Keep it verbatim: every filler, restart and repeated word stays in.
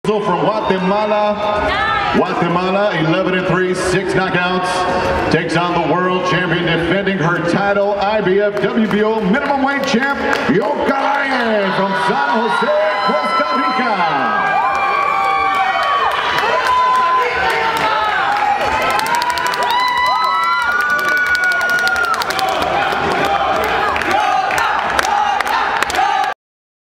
So from Guatemala, Guatemala, eleven and three, six knockouts, takes on the world champion defending her title, I B F W B O minimum weight champ, Yokasta Valle from San Jose, Costa Rica.